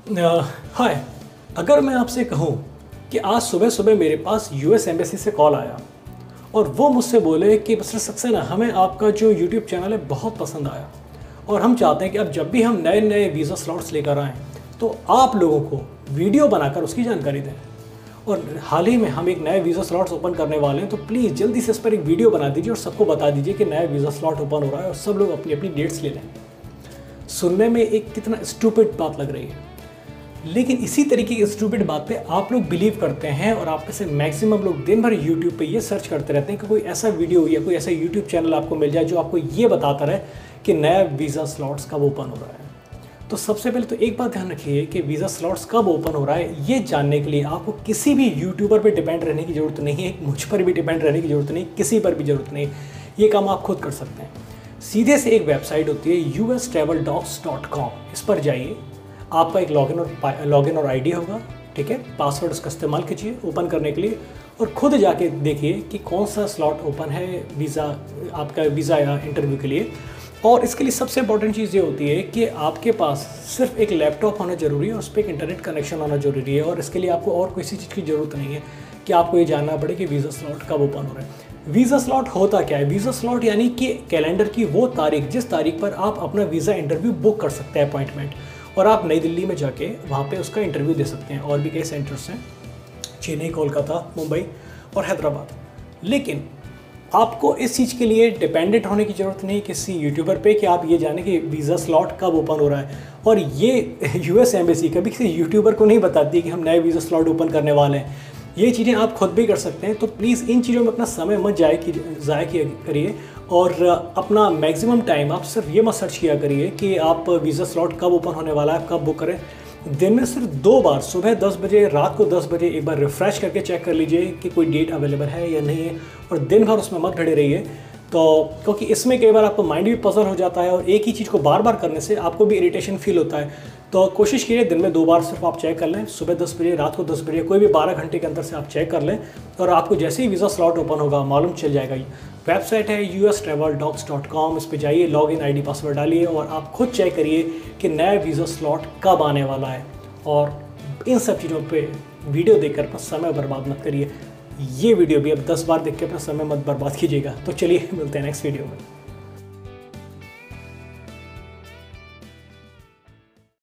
हाय। अगर मैं आपसे कहूँ कि आज सुबह सुबह मेरे पास यूएस एम्बेसी से कॉल आया और वो मुझसे बोले कि मिस्टर सक्सेना, हमें आपका जो यूट्यूब चैनल है बहुत पसंद आया और हम चाहते हैं कि अब जब भी हम नए नए वीज़ा स्लॉट्स लेकर आएँ तो आप लोगों को वीडियो बनाकर उसकी जानकारी दें। और हाल ही में हम एक नए वीज़ा स्लॉट्स ओपन करने वाले हैं, तो प्लीज़ जल्दी से इस पर एक वीडियो बना दीजिए और सबको बता दीजिए कि नया वीज़ा स्लॉट ओपन हो रहा है और सब लोग अपनी अपनी डेट्स ले लें। सुनने में एक कितना स्टूपिड बात लग रही है, लेकिन इसी तरीके की स्टूपिड बात पे आप लोग बिलीव करते हैं और आप में से मैक्सिमम लोग दिन भर यूट्यूब पे ये सर्च करते रहते हैं कि कोई ऐसा वीडियो या कोई ऐसा यूट्यूब चैनल आपको मिल जाए जो आपको ये बताता रहे कि नया वीज़ा स्लॉट्स कब ओपन हो रहा है। तो सबसे पहले तो एक बात ध्यान रखिए कि वीज़ा स्लॉट्स कब ओपन हो रहा है ये जानने के लिए आपको किसी भी यूट्यूबर पर डिपेंड रहने की ज़रूरत नहीं है, मुझ पर भी डिपेंड रहने की ज़रूरत नहीं, किसी पर भी ज़रूरत नहीं। ये काम आप खुद कर सकते हैं। सीधे से एक वेबसाइट होती है ustraveldocs.com, इस पर जाइए। आपका एक लॉगिन और आईडी होगा, ठीक है। पासवर्ड उसका इस्तेमाल कीजिए ओपन करने के लिए और खुद जाके देखिए कि कौन सा स्लॉट ओपन है आपका वीज़ा या इंटरव्यू के लिए। और इसके लिए सबसे इंपॉर्टेंट चीज़ ये होती है कि आपके पास सिर्फ एक लैपटॉप होना ज़रूरी है और उस पर एक इंटरनेट कनेक्शन होना ज़रूरी है। और इसके लिए आपको और किसी चीज़ की ज़रूरत नहीं है कि आपको ये जानना पड़े कि वीज़ा स्लॉट कब ओपन हो रहा है। वीज़ा स्लॉट होता क्या है? वीज़ा स्लॉट यानी कि कैलेंडर की वो तारीख जिस तारीख पर आप अपना वीज़ा इंटरव्यू बुक कर सकते हैं, अपॉइंटमेंट, और आप नई दिल्ली में जाके वहाँ पे उसका इंटरव्यू दे सकते हैं। और भी कई सेंटर्स हैं, चेन्नई, कोलकाता, मुंबई और हैदराबाद। लेकिन आपको इस चीज़ के लिए डिपेंडेंट होने की ज़रूरत नहीं किसी यूट्यूबर पे कि आप ये जाने कि वीज़ा स्लॉट कब ओपन हो रहा है। और ये यूएस एम्बेसी कभी किसी यूट्यूबर को नहीं बताती कि हम नए वीज़ा स्लॉट ओपन करने वाले हैं। ये चीज़ें आप खुद भी कर सकते हैं। तो प्लीज़ इन चीज़ों में अपना समय मत ज़ाया करिए और अपना मैक्सिमम टाइम आप सिर्फ ये मत सर्च किया करिए कि आप वीज़ा स्लॉट कब ओपन होने वाला है, कब बुक करें। दिन में सिर्फ 2 बार, सुबह 10 बजे, रात को 10 बजे, एक बार रिफ़्रेश करके चेक कर लीजिए कि कोई डेट अवेलेबल है या नहीं है। और दिन भर उसमें मत भिड़े रहिए, तो क्योंकि इसमें कई बार आपको माइंड भी पजल हो जाता है और एक ही चीज़ को बार बार करने से आपको भी इरिटेशन फील होता है। तो कोशिश कीजिए दिन में 2 बार सिर्फ आप चेक कर लें, सुबह 10 बजे, रात को 10 बजे, कोई भी 12 घंटे के अंदर से आप चेक कर लें और आपको जैसे ही वीज़ा स्लॉट ओपन होगा मालूम चल जाएगा। वेबसाइट है ustraveldocs.com, इस पर जाइए, लॉगिन आईडी पासवर्ड डालिए और आप खुद चेक करिए कि नया वीज़ा स्लॉट कब आने वाला है। और इन सब चीज़ों पे वीडियो देखकर अपना समय बर्बाद मत करिए। ये वीडियो भी अब 10 बार देख के अपना समय मत बर्बाद कीजिएगा। तो चलिए मिलते हैं नेक्स्ट वीडियो में।